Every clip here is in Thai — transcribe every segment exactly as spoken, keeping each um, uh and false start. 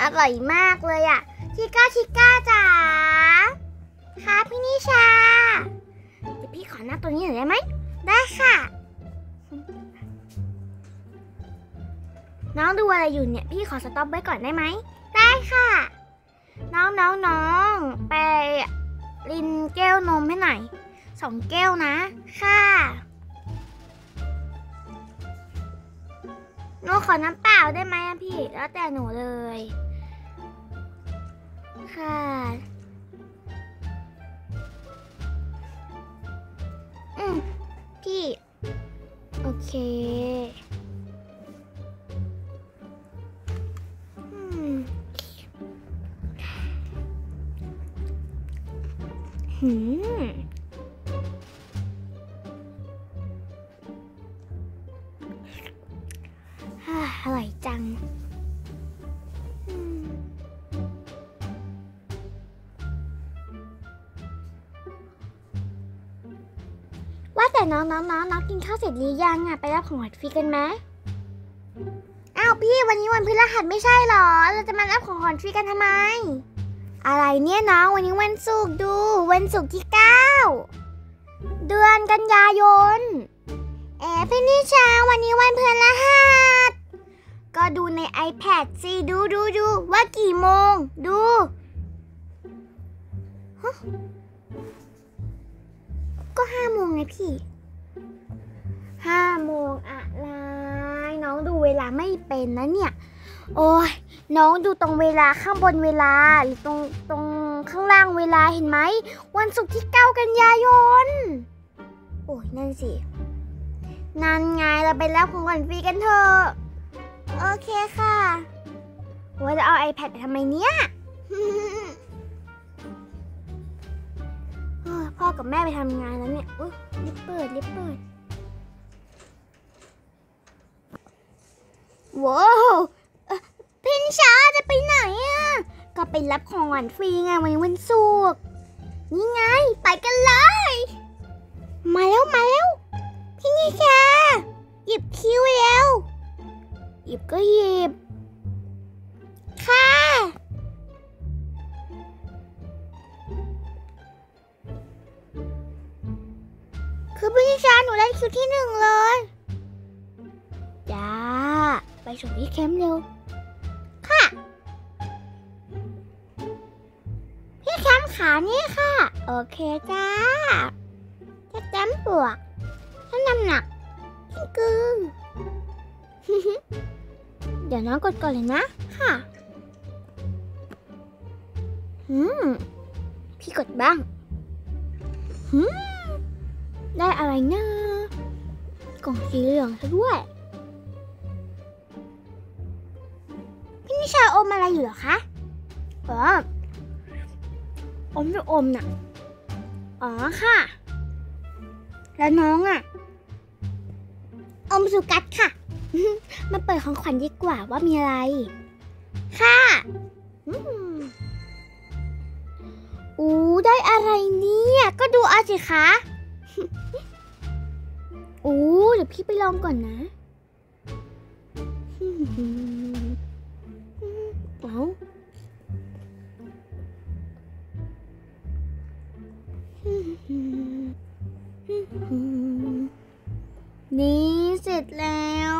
อร่อยมากเลยอ่ะชิก้าชิก้าจ๋าค่ะพี่นิชาเดี๋ยวพี่ขอนั่งตัวนี้หน่อยได้ไหมได้ค่ะน้องดูอะไรอยู่เนี่ยพี่ขอสต็อปไว้ก่อนได้ไหมได้ค่ะน้องน้องน้องไปรินแก้วนมให้หน่อยสองแก้วนะค่ะหนูขอน้ำเปล่าได้ไหมอะพี่แล้วแต่หนูเลยค่ะอืมพี่โอเคอืมหืมอร่อยจังว่าแต่น้องน้องน้องน้องกินข้าวเสร็จหรือยังอะไปรับของขวัญฟรีกันไหมอ้าวพี่วันนี้วันพฤหัสไม่ใช่หรอเราจะมารับของขวัญฟรีกันทำไมอะไรเนี่ยน้องวันนี้วันศุกร์ดูวันศุกร์ที่เก้าเดือนกันยายนเอ๋พี่นิชาวันนี้วันพฤหัสก็ดูใน ไอแพด สิดูดูดูว่ากี่โมงดูก็ห้าโมงไงพี่ห้าโมงอะไรน้องดูเวลาไม่เป็นนะเนี่ยโอ้ยน้องดูตรงเวลาข้างบนเวลาหรือตรงตรงข้างล่างเวลาเห็นไหมวันศุกร์ที่เก้ากันยายนโอ้ยนั่นสินั่นไงเราไปรับของขวัญฟรีกันเถอะโอเคค่ะว่าจะเอา ไอแพด ไปทำไมเนี่ย พ่อกับแม่ไปทำงานแล้วเนี่ยอุ๊ยรีบเปิดรีบเปิดว้าวพี่นิชาจะไปไหนอ่ะก็ไปรับของขวัญฟรีไงวันนี้วันศุกร์นี่ไงไปกันเลยมาแล้วมาแล้วพี่นิชาหยิบคิวเร็วหยิบก็หยิบค่ะคือพี่นิชาหนูได้คิวที่หนึ่งเลยจ้าไปส่งที่แคมป์เร็วค่ะพี่แคมป์ขานี่ค่ะโอเคจ้าจะจำปวกถ้าน้ำหนักพี่กึ่ง เดี๋ยวน้องกดก่อนเลยนะค่ะหืมพี่กดบ้างหืมได้อะไรนะกล่องสีเหลืองซะด้วยพี่นิชาอมอะไรอยู่เหรอคะอ๋ออมด้วยอมน่ะอ๋อค่ะแล้วน้องอ่ะอมสุกัดค่ะมาเปิดของขวัญดีกว่าว่ามีอะไรค่ะอืมอู้ได้อะไรเนี่ยก็ดูเอาสิคะอู้เดี๋ยวพี่ไปลองก่อนนะเอานี่เสร็จแล้ว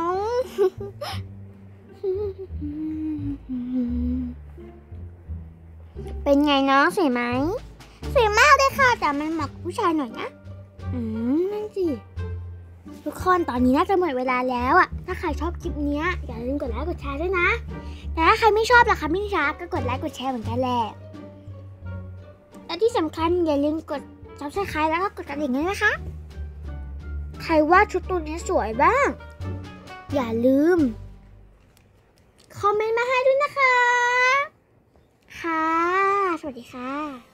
เป็นไงน้องสวยไหมสวยมากเลยค่ะแต่มันเหมาะกับผู้ชายหน่อยนะอืมนั่นสิทุกคนตอนนี้น่าจะหมดเวลาแล้วอ่ะถ้าใครชอบคลิปนี้อย่าลืมกดไลค์กดแชร์ด้วยนะแต่ถ้าใครไม่ชอบล่ะคะพี่นิชาก็กดไลค์กดแชร์เหมือนกันแหละและที่สำคัญอย่าลืมกด ซับสไครบ์ แล้วก็กดกระดิ่งด้วยนะคะใครว่าชุดตัวนี้สวยบ้างอย่าลืมคอมเมนต์มาให้ด้วยนะคะค่ะสวัสดีค่ะ